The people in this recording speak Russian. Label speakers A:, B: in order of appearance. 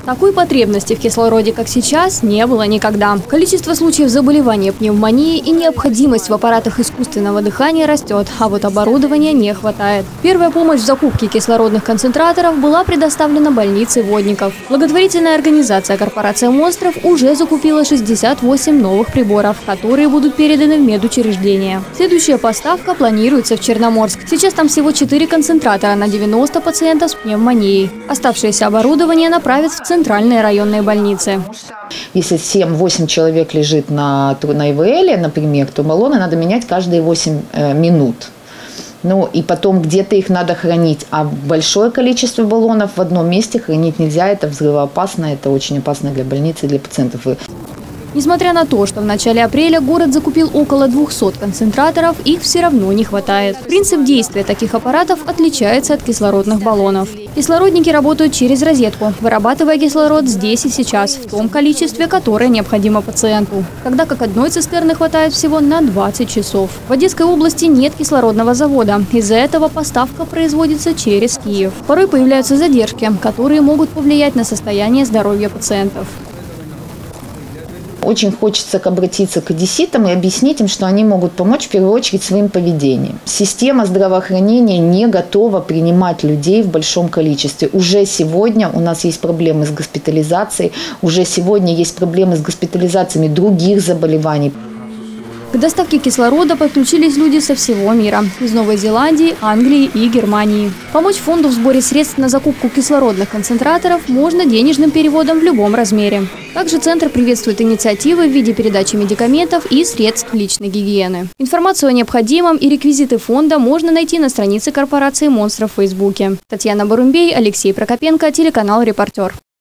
A: Такой потребности в кислороде, как сейчас, не было никогда. Количество случаев заболевания пневмонией и необходимость в аппаратах искусственного дыхания растет, а вот оборудования не хватает. Первая помощь в закупке кислородных концентраторов была предоставлена больнице Водников. Благотворительная организация «Корпорация монстров» уже закупила 68 новых приборов, которые будут переданы в медучреждения. Следующая поставка планируется в Черноморск. Сейчас там всего 4 концентратора на 90 пациентов с пневмонией. Оставшееся оборудование направят в центральные районные больницы.
B: Если 7-8 человек лежит на ИВЛ, например, то баллоны надо менять каждые 8 минут. Ну и потом где-то их надо хранить. А большое количество баллонов в одном месте хранить нельзя. Это взрывоопасно, это очень опасно для больницы и для пациентов.
A: Несмотря на то, что в начале апреля город закупил около 200 концентраторов, их все равно не хватает. Принцип действия таких аппаратов отличается от кислородных баллонов. Кислородники работают через розетку, вырабатывая кислород здесь и сейчас, в том количестве, которое необходимо пациенту. Тогда как одной цистерны хватает всего на 20 часов. В Одесской области нет кислородного завода. Из-за этого поставка производится через Киев. Порой появляются задержки, которые могут повлиять на состояние здоровья пациентов.
B: Очень хочется обратиться к одесситам и объяснить им, что они могут помочь в первую очередь своим поведением. Система здравоохранения не готова принимать людей в большом количестве. Уже сегодня у нас есть проблемы с госпитализацией, уже сегодня есть проблемы с госпитализациями других заболеваний.
A: К доставке кислорода подключились люди со всего мира – из Новой Зеландии, Англии и Германии. Помочь фонду в сборе средств на закупку кислородных концентраторов можно денежным переводом в любом размере. Также Центр приветствует инициативы в виде передачи медикаментов и средств личной гигиены. Информацию о необходимом и реквизиты фонда можно найти на странице корпорации монстров в Фейсбуке. Татьяна Барумбей, Алексей Прокопенко, телеканал «Репортер».